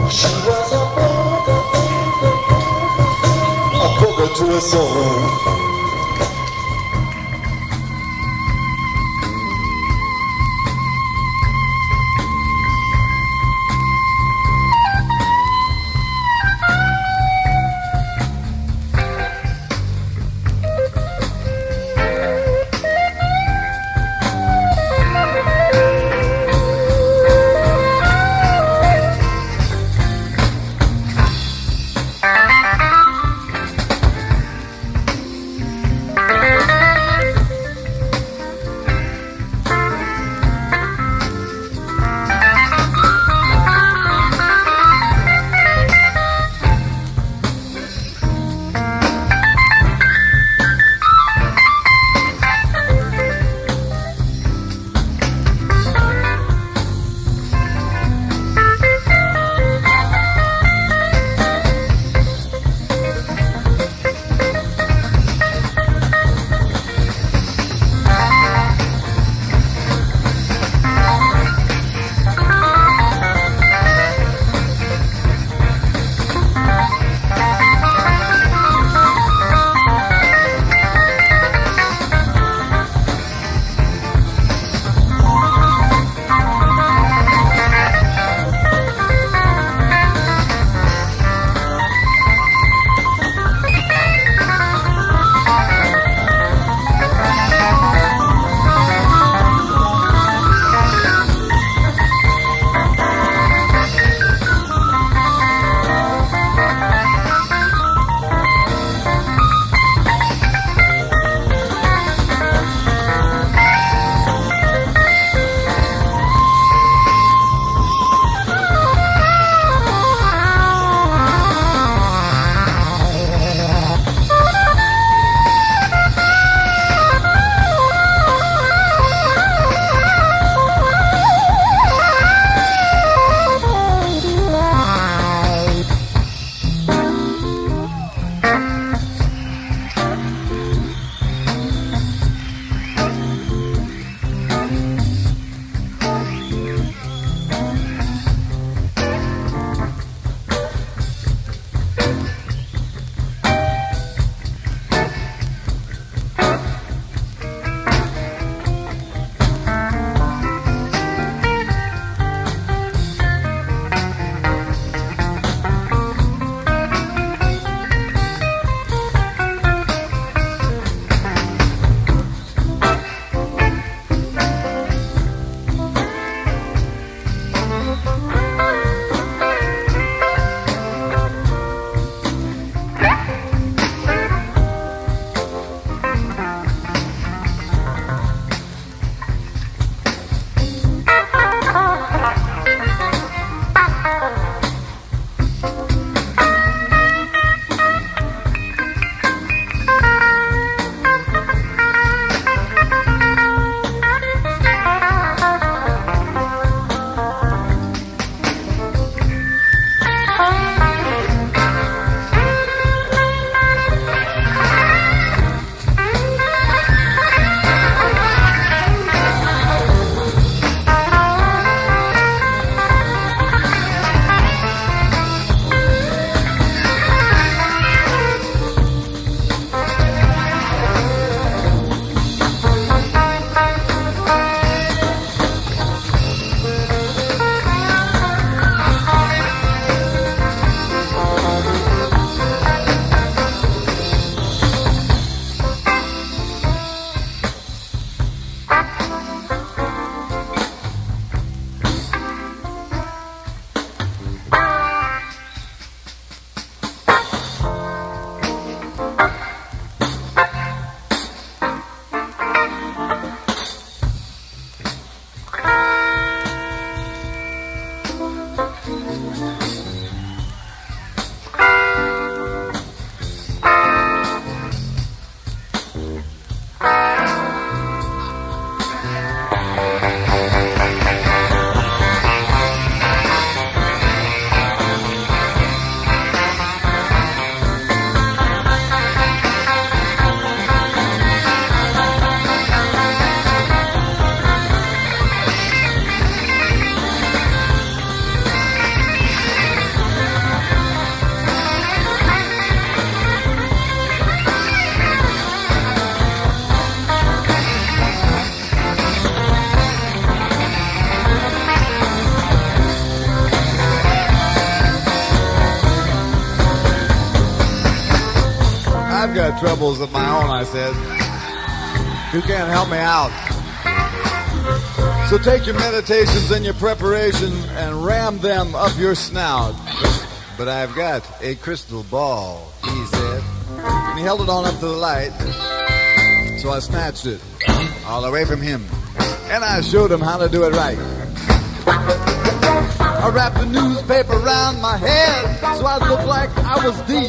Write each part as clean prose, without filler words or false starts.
She was a polka to a song. I've got troubles of my own, I said. You can't help me out. So take your meditations and your preparation and ram them up your snout. But I've got a crystal ball, he said. And he held it on up to the light. So I snatched it all away from him. And I showed him how to do it right. I wrapped the newspaper around my head so I looked like I was deep.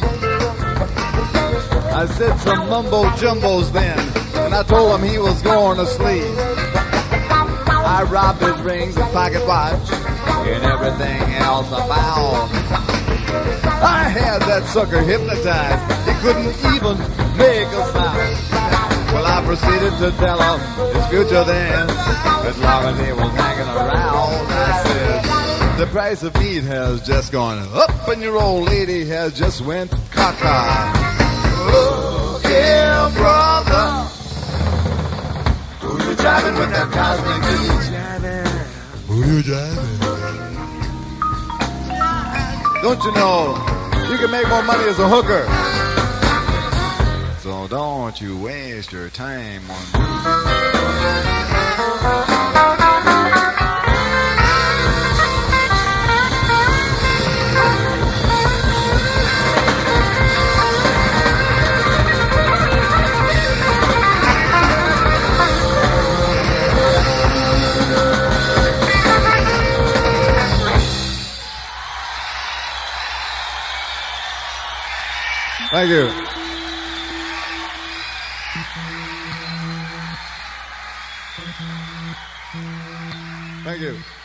I said some mumbo-jumbos then, and I told him he was going to sleep. I robbed his rings and pocket watch and everything else I found. I had that sucker hypnotized. He couldn't even make a sound. Well, I proceeded to tell him his future then, as long as he was hanging around. I said, the price of meat has just gone up and your old lady has just went caca. Oh, yeah, brother. Who you driving with that cosmic beat? Who you driving? Don't you know, you can make more money as a hooker. So don't you waste your time on me. Thank you. Thank you.